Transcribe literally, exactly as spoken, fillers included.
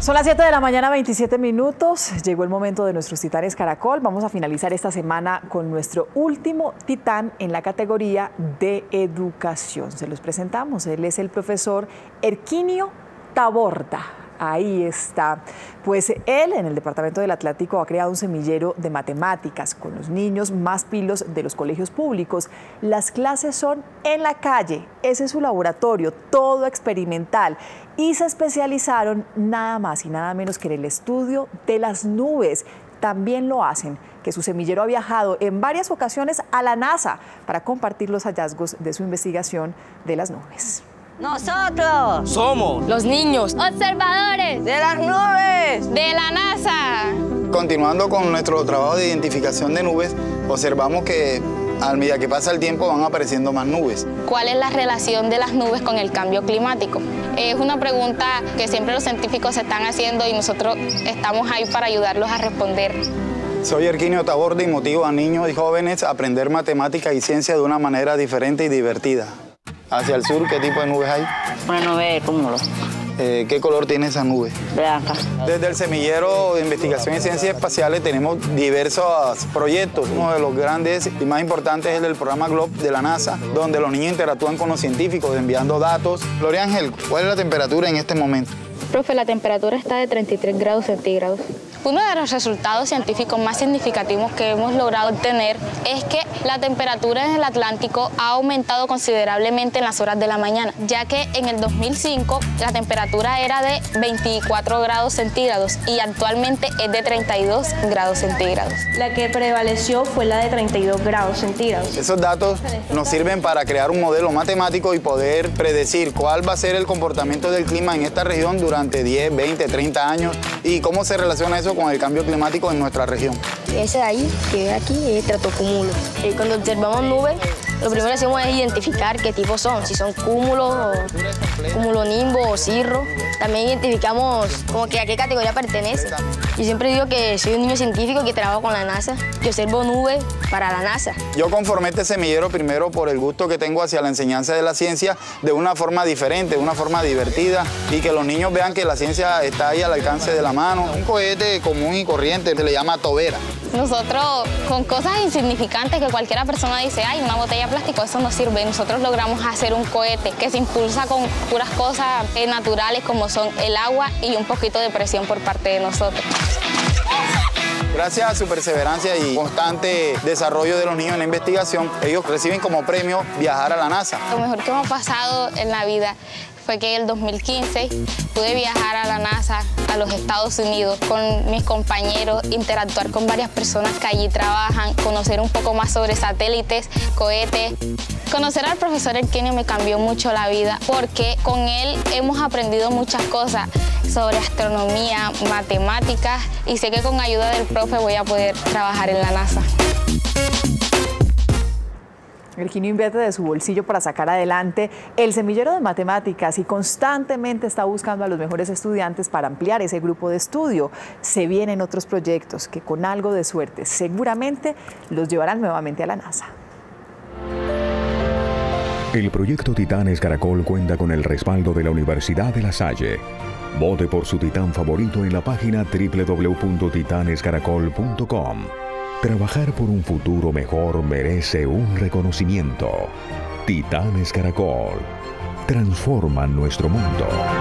Son las siete de la mañana, veintisiete minutos. Llegó el momento de nuestros Titanes Caracol. Vamos a finalizar esta semana con nuestro último titán en la categoría de educación. Se los presentamos. Él es el profesor Herquinio Taborda. Ahí está. Pues él, en el Departamento del Atlántico, ha creado un semillero de matemáticas con los niños más pilos de los colegios públicos. Las clases son en la calle. Ese es su laboratorio, todo experimental. Y se especializaron nada más y nada menos que en el estudio de las nubes. También lo hacen, que su semillero ha viajado en varias ocasiones a la NASA para compartir los hallazgos de su investigación de las nubes. Nosotros somos los niños observadores de las nubes de la NASA. Continuando con nuestro trabajo de identificación de nubes, observamos que a medida que pasa el tiempo van apareciendo más nubes. ¿Cuál es la relación de las nubes con el cambio climático? Es una pregunta que siempre los científicos se están haciendo y nosotros estamos ahí para ayudarlos a responder. Soy Herquinio Taborda y motivo a niños y jóvenes a aprender matemáticas y ciencia de una manera diferente y divertida. Hacia el sur, ¿qué tipo de nubes hay? Una nube de cúmulo. Eh, ¿Qué color tiene esa nube? Blanca. Desde el semillero de investigación en ciencias espaciales tenemos diversos proyectos. Uno de los grandes y más importantes es el del programa GLOB de la NASA, donde los niños interactúan con los científicos enviando datos. Gloria Ángel, ¿cuál es la temperatura en este momento? Profe, la temperatura está de treinta y tres grados centígrados. Uno de los resultados científicos más significativos que hemos logrado obtener es que la temperatura en el Atlántico ha aumentado considerablemente en las horas de la mañana, ya que en el dos mil cinco la temperatura era de veinticuatro grados centígrados y actualmente es de treinta y dos grados centígrados. La que prevaleció fue la de treinta y dos grados centígrados. Esos datos nos sirven para crear un modelo matemático y poder predecir cuál va a ser el comportamiento del clima en esta región durante diez, veinte, treinta años y cómo se relaciona eso con el cambio climático en nuestra región. Ese de ahí, que ve aquí, es estratocúmulo. Y cuando observamos nubes, lo primero que hacemos es identificar qué tipo son, si son cúmulos, o cumulonimbo o cirro. También identificamos como que a qué categoría pertenece. Yo siempre digo que soy un niño científico que trabaja con la NASA, que observo nubes para la NASA. Yo conformé este semillero primero por el gusto que tengo hacia la enseñanza de la ciencia de una forma diferente, de una forma divertida y que los niños vean que la ciencia está ahí al alcance de la mano. Un cohete común y corriente se le llama tobera. Nosotros, con cosas insignificantes que cualquiera persona dice, ay, una botella de plástico, eso no sirve. Nosotros logramos hacer un cohete que se impulsa con puras cosas eh, naturales como son el agua y un poquito de presión por parte de nosotros. Gracias a su perseverancia y constante desarrollo de los niños en la investigación, ellos reciben como premio viajar a la NASA. Lo mejor que hemos pasado en la vida fue que en el dos mil quince pude viajar a la NASA, a los Estados Unidos, con mis compañeros, interactuar con varias personas que allí trabajan, conocer un poco más sobre satélites, cohetes. Conocer al profesor Herquinio me cambió mucho la vida porque con él hemos aprendido muchas cosas sobre astronomía, matemáticas y sé que con ayuda del profe voy a poder trabajar en la NASA. Herquinio invierte de su bolsillo para sacar adelante el semillero de matemáticas y constantemente está buscando a los mejores estudiantes para ampliar ese grupo de estudio. Se vienen otros proyectos que con algo de suerte seguramente los llevarán nuevamente a la NASA. El proyecto Titanes Caracol cuenta con el respaldo de la Universidad de La Salle. Vote por su titán favorito en la página doble u doble u doble u punto titanes caracol punto com. Trabajar por un futuro mejor merece un reconocimiento. Titanes Caracol. Transforman nuestro mundo.